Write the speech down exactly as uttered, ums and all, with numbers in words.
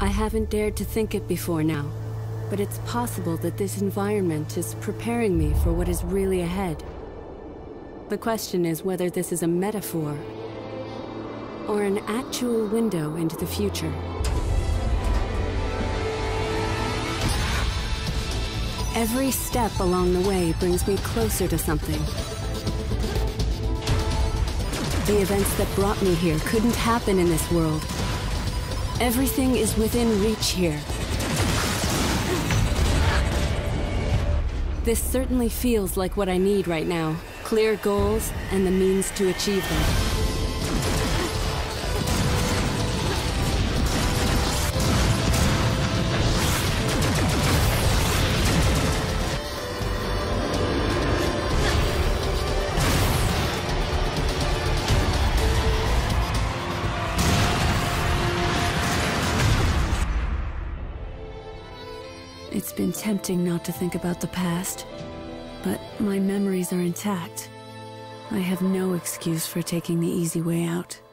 I haven't dared to think it before now, but it's possible that this environment is preparing me for what is really ahead. The question is whether this is a metaphor or an actual window into the future. Every step along the way brings me closer to something. The events that brought me here couldn't happen in this world. Everything is within reach here. This certainly feels like what I need right now. Clear goals and the means to achieve them. It's been tempting not to think about the past, but my memories are intact. I have no excuse for taking the easy way out.